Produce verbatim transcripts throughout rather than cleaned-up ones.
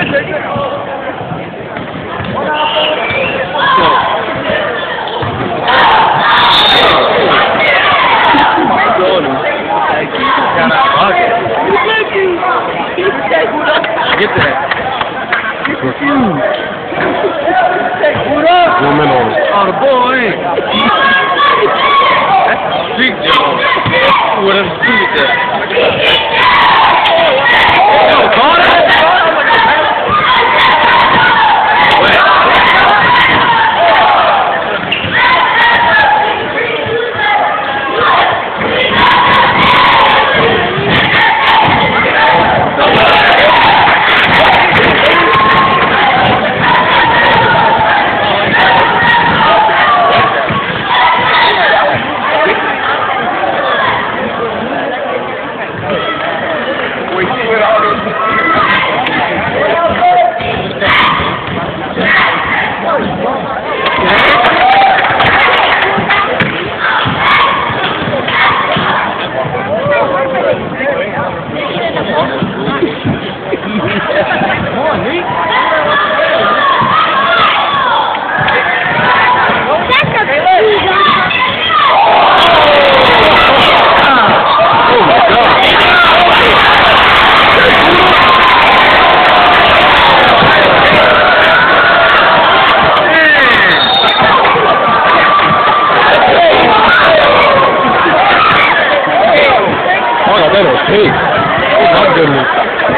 Get that. Refuse. Woman on it. Oh, the ball ain't. That's a street job. Whatever street that. Yo, call that. Hey, oh my goodness.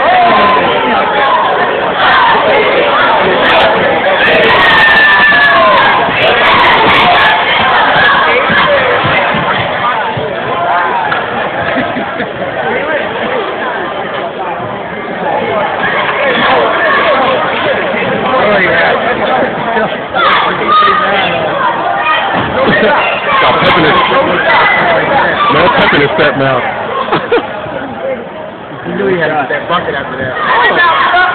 Stop pepping his, man, pepping his fat mouth. You knew he had that bucket after that.